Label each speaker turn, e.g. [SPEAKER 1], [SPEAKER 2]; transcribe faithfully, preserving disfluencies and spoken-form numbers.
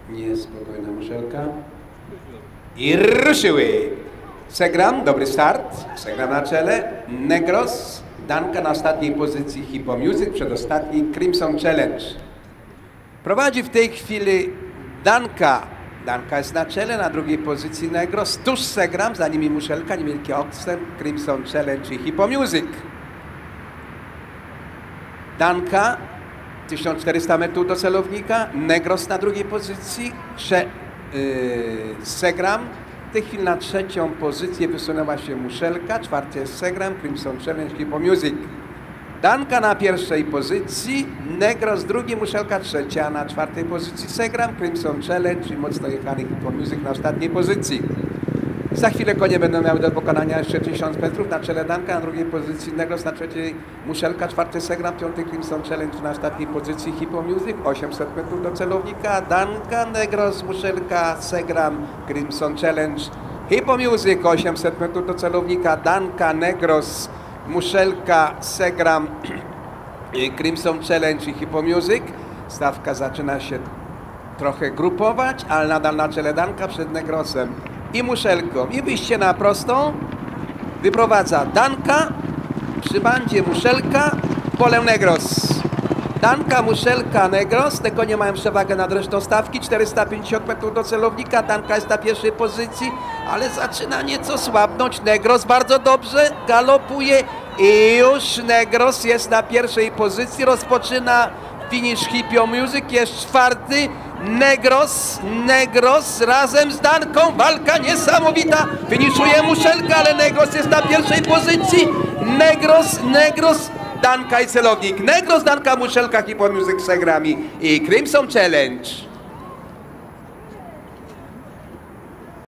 [SPEAKER 1] Niespokojna muszelka. I ruszyły. Segram, dobry start. Segram na czele. Negros. Danka na ostatniej pozycji. Hippo Music, przedostatni. Crimson Challenge. Prowadzi w tej chwili Danka. Danka jest na czele, na drugiej pozycji Negros. Tuż Segram, za nimi muszelka, niewielki odstęp. Crimson Challenge i Hippo Music. Danka. tysiąc czterysta metrów do celownika, Negros na drugiej pozycji, Sze, yy, Segram. W tej chwili na trzecią pozycję wysunęła się muszelka, czwarty jest Segram, Crimson Challenge, Hippo Music. Danka na pierwszej pozycji, Negros drugi, muszelka trzecia, na czwartej pozycji Segram, Crimson Challenge i mocno jechany Hippo Music na ostatniej pozycji. Za chwilę konie będą miały do pokonania jeszcze tysiąc metrów. Na czele Danka, na drugiej pozycji Negros, na trzeciej muszelka, czwarty Segram, piąty Crimson Challenge, na ostatniej pozycji Hippo Music. osiemset metrów do celownika. Danka, Negros, muszelka, Segram, Crimson Challenge, Hippo Music. osiemset metrów do celownika. Danka, Negros, muszelka, Segram, Crimson Challenge i Hippo Music. Stawka zaczyna się trochę grupować, ale nadal na czele Danka przed Negrosem i muszelką. I wyjście na prostą wyprowadza Danka, przy bandzie muszelka, pole Negros. Danka, muszelka, Negros. Te konie mają przewagę nad resztą stawki. czterysta pięćdziesiąt metrów do celownika. Danka jest na pierwszej pozycji, ale zaczyna nieco słabnąć. Negros bardzo dobrze galopuje i już Negros jest na pierwszej pozycji. Rozpoczyna finish Hippo Music, jest czwarty. Negros, Negros razem z Danką, walka niesamowita, finiszuje muszelka, ale Negros jest na pierwszej pozycji. Negros, Negros, Danka i celownik. Negros, Danka, muszelka, Hippo Music z Segrami i Crimson Challenge.